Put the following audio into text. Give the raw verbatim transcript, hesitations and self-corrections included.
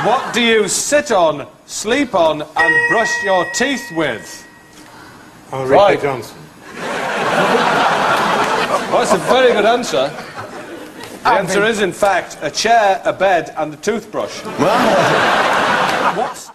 What do you sit on, sleep on, and brush your teeth with? Henry Right. Johnson. Well, that's a very good answer. The answer is, in fact, a chair, a bed, and a toothbrush. What's